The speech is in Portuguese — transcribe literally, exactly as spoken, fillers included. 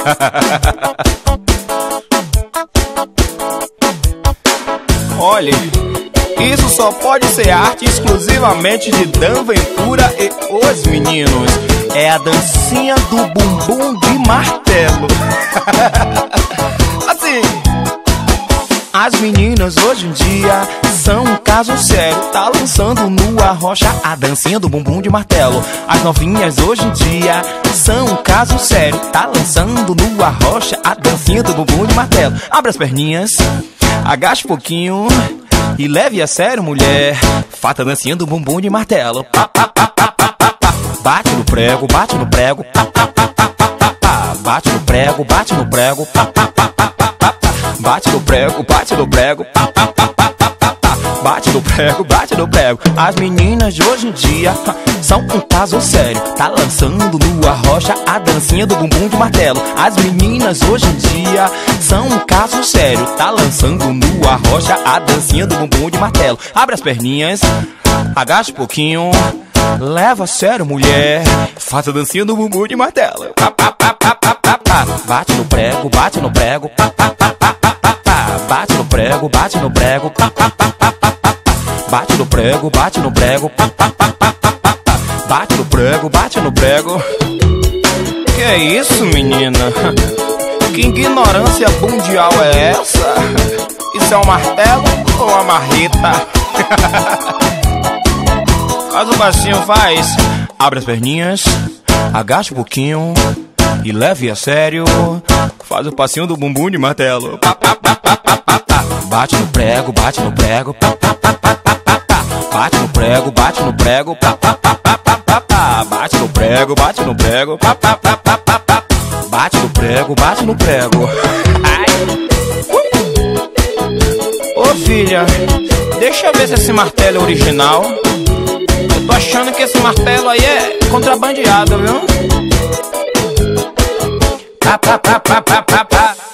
Olha, isso só pode ser arte exclusivamente de Dan Ventura e os meninos. É a dancinha do bumbum de martelo. Assim, as meninas hoje em dia são um caso sério. Tá lançando no Arrocha a dancinha do bumbum de martelo. As novinhas hoje em dia são um caso sério. Tá lançando no Arrocha a dancinha do bumbum de martelo. Abre as perninhas, agacha um pouquinho e leve a sério, mulher. Fata dancinha do bumbum de martelo. Pá, pá, pá, pá, pá, pá, pá. Bate no prego, bate no prego. Pá, pá, pá, pá, pá, pá, pá. Bate no prego, bate no prego. Pá, pá, pá, pá, pá, pá, pá. Bate no prego, bate no prego. Pá, pá, pá, pá, pá, pá, pá. Bate no prego, bate no prego. As meninas de hoje em dia são um caso sério. Tá lançando no Arrocha a dancinha do bumbum de martelo. As meninas hoje em dia são um caso sério. Tá lançando no Arrocha a dancinha do bumbum de martelo. Abre as perninhas, agacha um pouquinho, leva a sério, mulher. Faz a dancinha do bumbum de martelo. Pá, pá, pá, pá, pá, pá, pá. Bate no prego, bate no prego. Pá, pá, pá, pá, pá, pá, pá. Bate no prego, bate no prego. Pá, pá, pá, pá, pá, pá. Bate no prego, bate no prego. Pá, pá, pá, pá, pá, pá, pá. Bate no prego, bate no prego. Que é isso, menina? Que ignorância mundial é essa? Isso é um martelo ou uma marreta? Faz o baixinho, faz. Abre as perninhas, agacha um pouquinho e leve a sério. Faz o passinho do bumbum de martelo. Pá, pá, pá, pá, pá, pá, pá. Bate no prego, bate no prego. Pá, pá, pá, pá, pá, pá, pá. Bate no prego, bate no prego. Pá, pá, pá, pá, pá, pá, pá. Bate no prego, bate no prego. Pá, pá, pá, pá, pá, pá. Bate no prego, bate no prego. Ai. Ô filha, deixa eu ver se esse martelo é original. Eu tô achando que esse martelo aí é contrabandeado, viu? Pá, pá, pá, pá, pá, pá, pá.